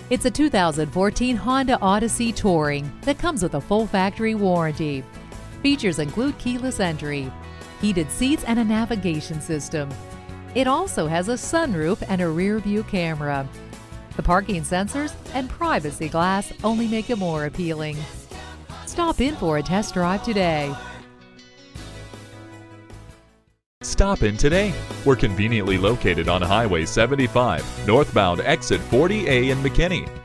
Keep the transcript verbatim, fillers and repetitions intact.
It's a two thousand fourteen Honda Odyssey Touring that comes with a full factory warranty. Features include keyless entry, heated seats, and a navigation system. It also has a sunroof and a rear view camera. The parking sensors and privacy glass only make it more appealing. Stop in for a test drive today. Stop in today. We're conveniently located on Highway seventy-five, northbound exit forty A in McKinney.